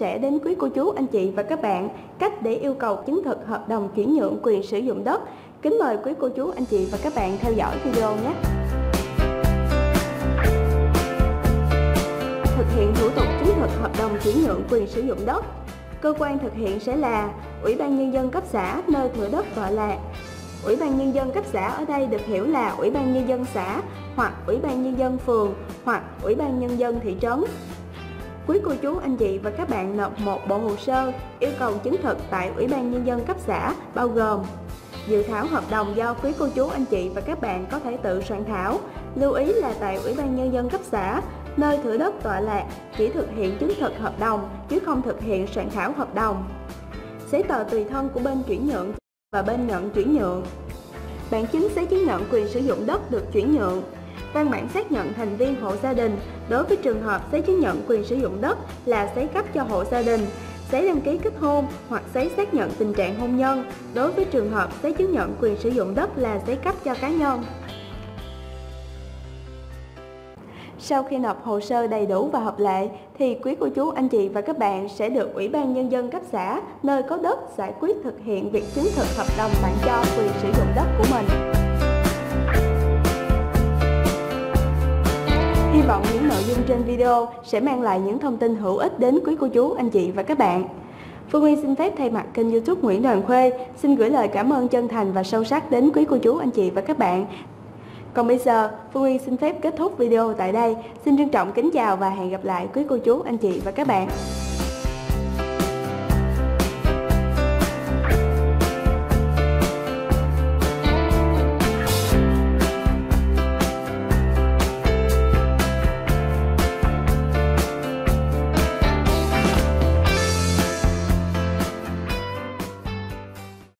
sẻ đến quý cô chú, anh chị và các bạn cách để yêu cầu chứng thực hợp đồng chuyển nhượng quyền sử dụng đất. Kính mời quý cô chú, anh chị và các bạn theo dõi video nhé. Thực hiện thủ tục chứng thực hợp đồng chuyển nhượng quyền sử dụng đất. Cơ quan thực hiện sẽ là Ủy ban Nhân dân cấp xã nơi thửa đất tọa lạc. Ủy ban Nhân dân cấp xã ở đây được hiểu là Ủy ban Nhân dân xã hoặc Ủy ban Nhân dân phường hoặc Ủy ban Nhân dân thị trấn. Quý cô chú, anh chị và các bạn nộp một bộ hồ sơ yêu cầu chứng thực tại Ủy ban Nhân dân cấp xã bao gồm dự thảo hợp đồng do quý cô chú, anh chị và các bạn có thể tự soạn thảo. Lưu ý là tại Ủy ban Nhân dân cấp xã nơi thửa đất tọa lạc chỉ thực hiện chứng thực hợp đồng chứ không thực hiện soạn thảo hợp đồng. Giấy tờ tùy thân của bên chuyển nhượng và bên nhận chuyển nhượng. Bản chứng giấy chứng nhận quyền sử dụng đất được chuyển nhượng. Văn bản xác nhận thành viên hộ gia đình đối với trường hợp giấy chứng nhận quyền sử dụng đất là giấy cấp cho hộ gia đình, giấy đăng ký kết hôn hoặc giấy xác nhận tình trạng hôn nhân đối với trường hợp giấy chứng nhận quyền sử dụng đất là giấy cấp cho cá nhân. Sau khi nộp hồ sơ đầy đủ và hợp lệ thì quý cô chú, anh chị và các bạn sẽ được Ủy ban Nhân dân cấp xã nơi có đất giải quyết thực hiện việc chứng thực hợp đồng tặng cho quyền sử dụng đất của mình. Hy vọng những nội dung trên video sẽ mang lại những thông tin hữu ích đến quý cô chú, anh chị và các bạn. Phương Uyên xin phép thay mặt kênh YouTube Nguyễn Đoàn Khuê xin gửi lời cảm ơn chân thành và sâu sắc đến quý cô chú, anh chị và các bạn. Còn bây giờ, Phương Uyên xin phép kết thúc video tại đây. Xin trân trọng kính chào và hẹn gặp lại quý cô chú, anh chị và các bạn.